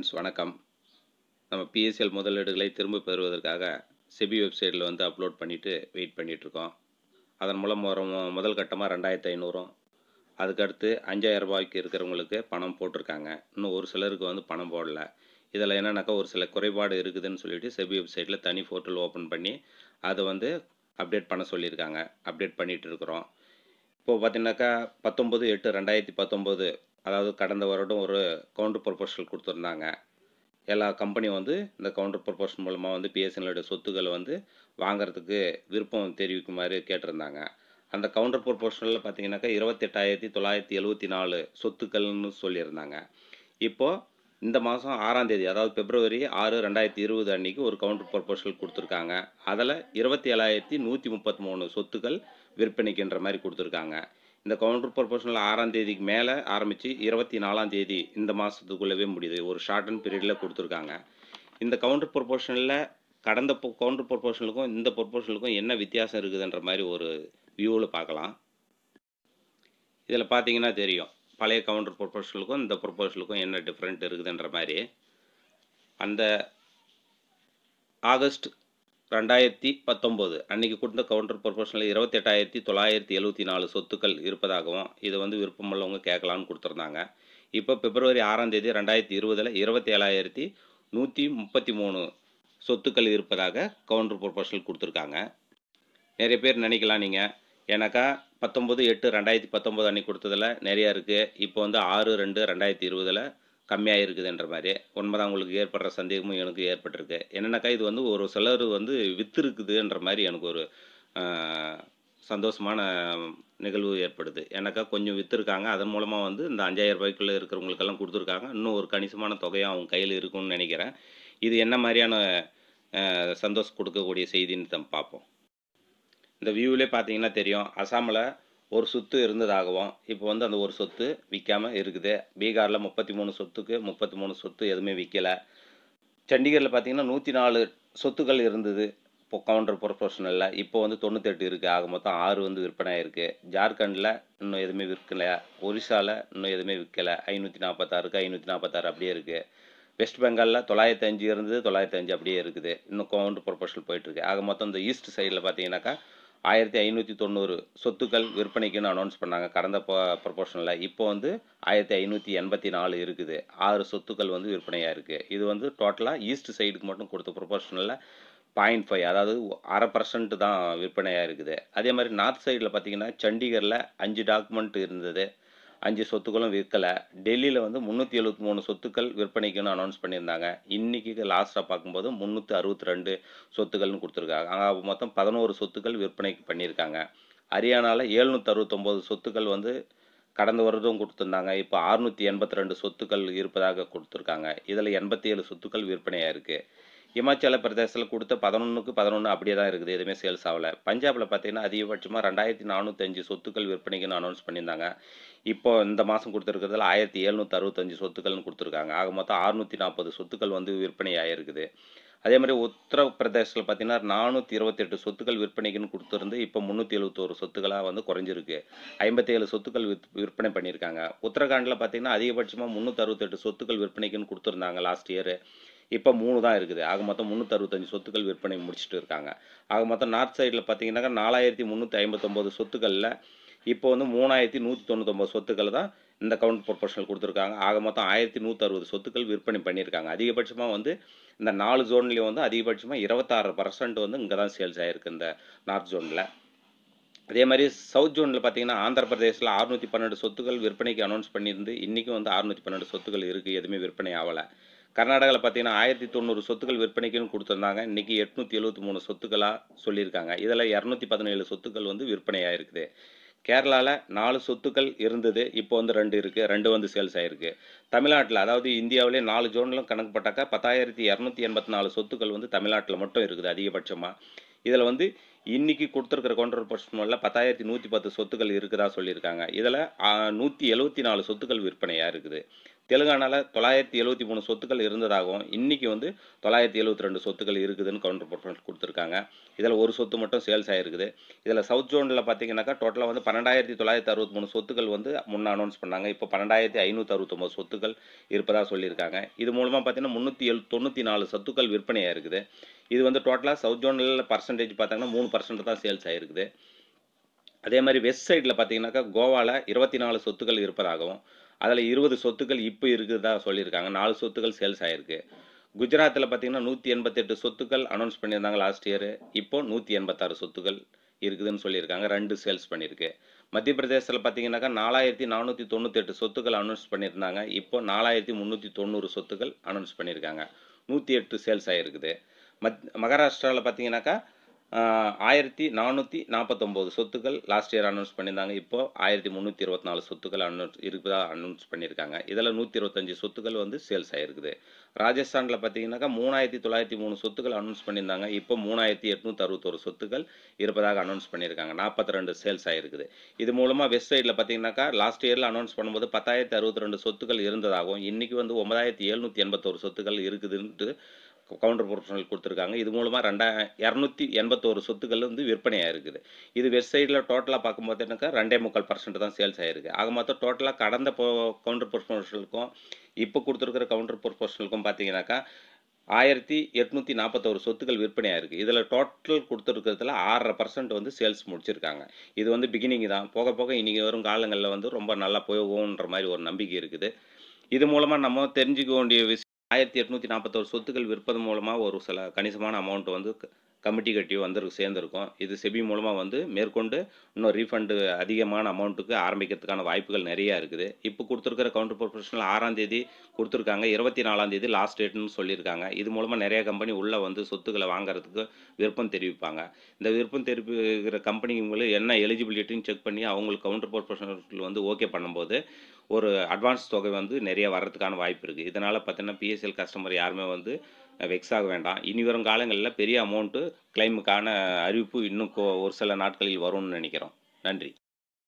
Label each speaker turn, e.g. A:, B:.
A: வணக்கம். நம்ம பிஎஸ்எல் முதலீடுகளை திரும்ப பெறுவதற்காக செபி வெப்சைட்டில் அப்லோட் பண்ணிவிட்டு வெயிட் பண்ணிகிட்ருக்கோம். அதன் மூலம் முதல் கட்டமாக 2500, அதுக்கடுத்து 5000 ரூபாய்க்கு இருக்கிறவங்களுக்கு பணம் போட்டிருக்காங்க. இன்னும் ஒரு சிலருக்கு பணம் போடல. இதில் என்னென்னாக்கா ஒரு சில குறைபாடு இருக்குதுன்னு சொல்லிட்டு செபி வெப்சைட்டில் தனி போர்ட்டல் ஓப்பன் பண்ணி அதை அப்டேட் பண்ண சொல்லியிருக்காங்க. அப்டேட் பண்ணிகிட்டு இருக்கிறோம். இப்போது பார்த்தீங்கன்னாக்கா 19/8/2019, அதாவது கடந்த வருடம் ஒரு கவுண்டர் ப்ரொபோசல் கொடுத்துருந்தாங்க. எல்லா கம்பெனியும் இந்த கவுண்டர் ப்ரொபோசல் மூலமாக பிஎஸ்என்எலுடைய சொத்துக்களை வாங்கிறதுக்கு விருப்பம் தெரிவிக்குமாறு கேட்டிருந்தாங்க. அந்த கவுண்டர் ப்ரொபோசலில் பார்த்தீங்கன்னாக்கா 28,974 சொத்துக்கள்னு சொல்லியிருந்தாங்க. இப்போது இந்த மாதம் 6ஆம் தேதி, அதாவது February 6, 2020 அன்றைக்கி ஒரு கவுண்டர் ப்ரொபோசல் கொடுத்துருக்காங்க. அதில் 27,133 சொத்துக்கள் விற்பனைக்குன்ற மாதிரி கொடுத்துருக்காங்க. இந்த கவுண்டர் ப்ரொபோசல் 6ஆம் தேதிக்கு மேலே ஆரம்பித்து 24ஆம் தேதி இந்த மாதத்துக்குள்ளவே முடியுது. ஒரு ஷார்ட் அண்ட் பீரியடில் கொடுத்துருக்காங்க. இந்த கவுண்டர் ப்ரொபோசலில் கடந்த கவுண்டர் ப்ரொபோசலுக்கும் இந்த ப்ரொபோசலுக்கும் என்ன வித்தியாசம் இருக்குதுன்ற மாதிரி ஒரு வியூவில் பார்க்கலாம். இதில் பார்த்தீங்கன்னா தெரியும், பழைய கவுண்டர் ப்ரொபோசலுக்கும் இந்த ப்ரொபோசலுக்கும் என்ன டிஃப்ரெண்ட் இருக்குதுன்ற மாதிரி. அந்த ஆகஸ்ட் 2019 அன்றைக்கி கொடுத்த கவுண்டர் ப்ரொபோசலில் 28,974 சொத்துக்கள் இருப்பதாகவும் இது விருப்பமுள்ளவங்க கேட்கலான்னு கொடுத்துருந்தாங்க. இப்போ February 6ஆம் தேதி 2020 27,133 சொத்துக்கள் இருப்பதாக கவுண்டர் ப்ரொபோசல் கொடுத்துருக்காங்க. நிறைய பேர் நினைக்கலாம் நீங்கள், ஏன்னாக்கா 19/8/2019 அன்றைக்கி கொடுத்ததில் நிறையா இருக்குது, இப்போ 6/2/2020 கம்மியாக இருக்குதுன்ற மாதிரி. உண்மைதான், உங்களுக்கு ஏற்படுற சந்தேகமும் எனக்கு ஏற்பட்டிருக்கு. என்னென்னாக்கா இது ஒரு சிலர் விற்று இருக்குதுன்ற மாதிரி எனக்கு ஒரு சந்தோஷமான நிகழ்வு ஏற்படுது. ஏன்னாக்கா கொஞ்சம் விற்றுருக்காங்க, அதன் மூலமாக இந்த 5000 ரூபாய்க்குள்ளே இருக்கிறவங்களுக்கெல்லாம் கொடுத்துருக்காங்க. இன்னும் ஒரு கணிசமான தொகையாக அவங்க கையில் இருக்குன்னு நினைக்கிறேன். இது என்ன மாதிரியான சந்தோஷம் கொடுக்கக்கூடிய செய்தின்னு பார்ப்போம். இந்த வியூவிலே பார்த்தீங்கன்னா தெரியும், அசாமில் ஒரு சொத்து இருந்ததாகவும் இப்போ அந்த ஒரு சொத்து விற்காமல் இருக்குது. பீகாரில் 33 சொத்துக்கு 33 சொத்து எதுவுமே விற்கலை. சண்டிகரில் பார்த்தீங்கன்னா 104 சொத்துக்கள் இருந்தது இப்போ கவுண்டர் ப்ரொபோசனில். இப்போ 98 இருக்குது. ஆக மொத்தம் 6 விற்பனை இருக்குது. ஜார்க்கண்டில் இன்னும் எதுவுமே விற்கலை. ஒரிசாவில் இன்னும் எதுவுமே விற்கலை. 546க்கு 546 அப்படியே இருக்குது. வெஸ்ட் பெங்காலில் 905 இருந்தது, 905 அப்படியே இருக்குது. இன்னும் கவுண்டர் ப்ரொபோசல் போயிட்டுருக்கு. ஆக மொத்தம் இந்த ஈஸ்ட் சைடில் பார்த்தீங்கன்னாக்கா 1590 சொத்துக்கள் விற்பனைக்குன்னு அனௌன்ஸ் பண்ணாங்க கடந்த ப்ரொபோஷனில். இப்போ 1584 இருக்குது. 6 சொத்துக்கள் விற்பனையாக இருக்குது. இது டோட்டலாக ஈஸ்ட் சைடுக்கு மட்டும் கொடுத்த ப்ரொபோஷனில் 0.5, அதாவது 0.5% தான் விற்பனையாக இருக்குது. அதே மாதிரி நார்த் சைடில் பார்த்தீங்கன்னா சண்டிகரில் 5 டாக்குமெண்ட் இருந்தது, 5 சொத்துக்களும் விற்கலை. டெல்லியில் 373 சொத்துக்கள் விற்பனைக்குன்னு அனௌன்ஸ் பண்ணியிருந்தாங்க. இன்றைக்கி லாஸ்ட்டாக பார்க்கும்போது 362 சொத்துக்கள்னு கொடுத்துருக்காங்க. மொத்தம் 11 சொத்துக்கள் விற்பனைக்கு பண்ணியிருக்காங்க. ஹரியானாவில் 769 சொத்துக்கள் கடந்த வருடம் கொடுத்துருந்தாங்க. இப்போ 682 சொத்துக்கள் இருப்பதாக கொடுத்துருக்காங்க. இதில் 87 சொத்துக்கள் விற்பனையாக இருக்குது. இமாச்சல பிரதேசத்தில் கொடுத்த 11க்கு 11 அப்படியே தான் இருக்குது, எதுவுமே சேல்ஸ் ஆகலை. பஞ்சாபில் பார்த்தீங்கன்னா அதிகபட்சமாக 2405 சொத்துக்கள் விற்பனைக்குன்னு அனௌன்ஸ் பண்ணியிருந்தாங்க. இப்போ இந்த மாதம் கொடுத்துருக்கிறதுல 1765 சொத்துக்கள்னு கொடுத்துருக்காங்க. ஆக மொத்தம் 640 சொத்துக்கள் விற்பனை ஆகிருக்குது. அதே மாதிரி உத்தரப்பிரதேசத்தில் பார்த்தீங்கன்னா 428 சொத்துக்கள் விற்பனைக்குன்னு கொடுத்துருந்து இப்போ 371 சொத்துக்களாக குறைஞ்சிருக்கு. 57 சொத்துக்கள் விற்பனை பண்ணியிருக்காங்க. உத்தரகாண்டில் பார்த்தீங்கன்னா அதிகபட்சமாக 368 சொத்துக்கள் விற்பனைக்குன்னு கொடுத்துருந்தாங்க லாஸ்ட் இயர். இப்போ 3 தான் இருக்குது. ஆக மொத்தம் 365 சொத்துக்கள் விற்பனை முடிச்சுட்டு இருக்காங்க. ஆக மொத்தம் நார்த் சைடில் பார்த்தீங்கன்னாக்கா 4359 சொத்துக்களில் இப்போ 3199 சொத்துக்கள் தான் இந்த கவுண்டர் ப்ரொபோசல் கொடுத்துருக்காங்க. ஆக மொத்தம் 1160 சொத்துக்கள் விற்பனை பண்ணியிருக்காங்க. அதிகபட்சமாக இந்த 4 ஜோன்லேயும் அதிகபட்சமாக 26% இங்கே தான் சேல்ஸ் ஆகிருக்கு இந்த நார்த் ஜோனில். அதே மாதிரி சவுத் ஜோனில் பார்த்தீங்கன்னா ஆந்திர பிரதேசில் 612 சொத்துக்கள் விற்பனைக்கு அனௌன்ஸ் பண்ணியிருந்து இன்றைக்கும் 612 சொத்துக்கள் இருக்குது, எதுவுமே விற்பனை ஆகலை. கர்நாடகாவில் பார்த்தீங்கன்னா 1090 சொத்துக்கள் விற்பனைக்குன்னு கொடுத்துருந்தாங்க. இன்றைக்கி 873 சொத்துக்களாக சொல்லியிருக்காங்க. இதில் 217 சொத்துக்கள் விற்பனையாக இருக்குது. கேரளாவில் 4 சொத்துக்கள் இருந்தது, இப்போ 2 இருக்குது, 2 சேல்ஸ் ஆகிருக்கு. தமிழ்நாட்டில், அதாவது இந்தியாவிலே 4 ஜோன்லும் கணக்கு போட்டாக்கா 10,284 சொத்துக்கள் தமிழ்நாட்டில் மட்டும் இருக்குது அதிகபட்சமாக. இதில் இன்றைக்கி கொடுத்துருக்கிற கவுண்டர் ப்ரொபோசலில் 10,110 சொத்துக்கள் இருக்குதா சொல்லியிருக்காங்க. இதில் 174 சொத்துக்கள் விற்பனையாக இருக்குது. தெலுங்கானால 973 சொத்துக்கள் இருந்ததாகவும், இன்னைக்கு வந்து 972 சொத்துக்கள் இருக்குதுன்னு கவுண்டர் பர்ஃபார்மன்ஸ் குடுத்துருக்காங்க. இதில ஒரு சொத்து மட்டும் சேல்ஸ் ஆயிருக்குது. இதில சவுத் ஜோன்ல பார்த்தீங்கன்னாக்கா, டோட்டலா வந்து 12,963 சொத்துக்கள் வந்து முன்ன அனௌன்ஸ் பண்ணாங்க. இப்போ 12,569 சொத்துக்கள் இருப்பதா சொல்லியிருக்காங்க. இது மூலமா பார்த்தீங்கன்னா, 394 சொத்துக்கள் விற்பனையா இருக்குது. இது வந்து டோட்டலா சவுத் ஜோன்ல பெர்சன்டேஜ் பார்த்தாங்கன்னா, 3% தான் சேல்ஸ் ஆயிருக்குது. அதே மாரி வெஸ்ட் சைட்ல பார்த்தீங்கன்னாக்கா, கோவால 24 சொத்துக்கள் இருப்பதாகவும், அதில 20 சொத்துக்கள் இப்ப இருக்குதா சொல்லியிருக்காங்க. 4 சொத்துக்கள் சேல்ஸ் ஆயிருக்கு. குஜராத்தில பார்த்தீங்கன்னா, 188 சொத்துக்கள் அனௌன்ஸ் பண்ணியிருந்தாங்க லாஸ்ட் இயர். இப்போ 186 சொத்துக்கள் இருக்குதுன்னு சொல்லியிருக்காங்க. 2 சேல்ஸ் பண்ணியிருக்கு. மத்திய பிரதேசத்தில பார்த்தீங்கன்னாக்கா, 4498 சொத்துக்கள் அனௌன்ஸ் பண்ணியிருந்தாங்க. இப்போ 4390 சொத்துக்கள் அனௌன்ஸ் பண்ணியிருக்காங்க. 108 சேல்ஸ் ஆயிருக்குது. மகாராஷ்டிரால பார்த்தீங்கன்னாக்கா, 1449 சொத்துக்கள் லாஸ்ட் இயர் அனௌன்ஸ் பண்ணியிருந்தாங்க. இப்போ 1324 சொத்துக்கள் இருப்பதா அனௌன்ஸ் பண்ணியிருக்காங்க. இதில 125 சொத்துக்கள் வந்து சேல்ஸ் ஆயிருக்குது. ராஜஸ்தான்ல பார்த்தீங்கன்னாக்கா, 3903 சொத்துக்கள் அனௌன்ஸ் பண்ணியிருந்தாங்க. இப்போ 3861 சொத்துக்கள் இருப்பதாக அனௌன்ஸ் பண்ணியிருக்காங்க. 42 சேல்ஸ் ஆயிருக்குது. இது மூலமா வெஸ்ட் சைட்ல பார்த்தீங்கன்னாக்கா, லாஸ்ட் இயர்ல அனௌன்ஸ் பண்ணும்போது 10,062 சொத்துக்கள் இருந்ததாகவும், இன்னைக்கு வந்து 9,781 சொத்துக்கள் இருக்குதுன்ட்டு கவுண்டர் ப்ரொபோஷனல் குடுத்துருக்காங்க. இது மூலமா 281 சொத்துக்கள் வந்து விற்பனையா இருக்குது. இது வெஸ்ட் சைட்ல டோட்டலா பார்க்கும்போதுனாக்கா 2.25% தான் சேல்ஸ் ஆயிருக்கு. ஆக மொத்தம் டோட்டலா கடந்த கவுண்டர் ப்ரொபோஷனலுக்கும் இப்ப குடுத்துருக்கிற கவுண்டர் ப்ரொபோஷனலுக்கும் பார்த்தீங்கன்னாக்கா, 1841 சொத்துக்கள் விற்பனையா இருக்கு. இதுல டோட்டல் குடுத்துருக்கிறதுல 6.5% வந்து சேல்ஸ் முடிச்சிருக்காங்க. இது வந்து பிகினிங் தான். போக போக இனி வரும் காலங்கள்ல வந்து ரொம்ப நல்லா போகுன்ற மாரி ஒரு நம்பிக்கை இருக்குது. இது மூலமா நம்ம தெரிஞ்சுக்க வேண்டிய 1841 சொத்துக்கள் விற்பது மூலமா ஒரு சில கணிசமான அமௌண்ட் வந்து கமிட்டி கட்டி சேர்ந்திருக்கும். இது செபி மூலமா வந்து மேற்கொண்டு இன்னும் ரீஃபண்ட் அதிகமான அமௌண்ட்டுக்கு ஆரம்பிக்கிறதுக்கான வாய்ப்புகள் நிறைய இருக்குது. இப்போ குடுத்துருக்கிற கவுண்டர் ப்ரொபோஷனல் 6ஆம் தேதி குடுத்துருக்காங்க. 24ஆம் தேதி லாஸ்ட் டேட்ன்னு சொல்லியிருக்காங்க. இது மூலமா நிறைய கம்பெனி உள்ள வந்து சொத்துக்கள வாங்குறதுக்கு விருப்பம் தெரிவிப்பாங்க. இந்த விருப்பம் தெரிவிக்கிற கம்பெனிங்களும் என்ன எலிஜிபிலிட்டின்னு செக் பண்ணி அவங்களுக்கு கவுண்டர் ப்ரொபோஷனல் வந்து ஓகே பண்ணும்போது, ஒரு அட்வான்ஸ் தொகை வந்து நிறைய வர்றதுக்கான வாய்ப்பு இருக்கு. இதனால பார்த்தீங்கன்னா, பிஎஸ்எல் கஸ்டமர் யாருமே வந்து வெக்ஸ் ஆக வேண்டாம். இனி வரும் காலங்கள்ல பெரிய அமௌண்ட் கிளைமுக்கான அறிவிப்பு இன்னும் ஒரு சில நாட்களில் வரும்னு நினைக்கிறோம். நன்றி.